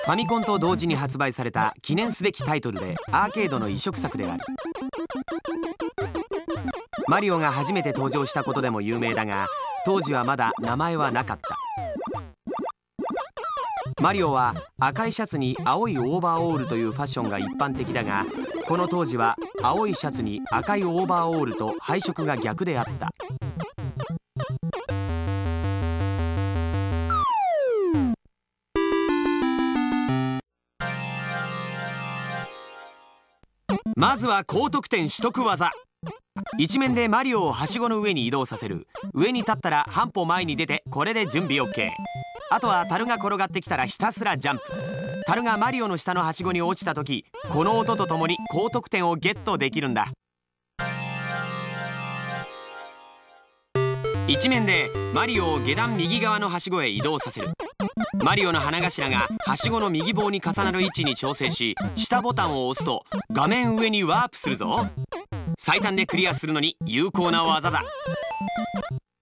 ファミコンと同時に発売された記念すべきタイトルでアーケードの移植作である。マリオが初めて登場したことでも有名だが、当時はまだ名前はなかった。マリオは赤いシャツに青いオーバーオールというファッションが一般的だが、この当時は青いシャツに赤いオーバーオールと配色が逆であった。まずは高得点取得技。一面でマリオをはしごの上に移動させる。上に立ったら半歩前に出て、これで準備 OK。 あとは樽が転がってきたらひたすらジャンプ。樽がマリオの下のはしごに落ちた時、この音とともに高得点をゲットできるんだ。一面でマリオを下段右側のはしごへ移動させる。マリオの花頭がはしごの右棒に重なる位置に調整し、下ボタンを押すと画面上にワープするぞ。最短でクリアするのに有効な技だ。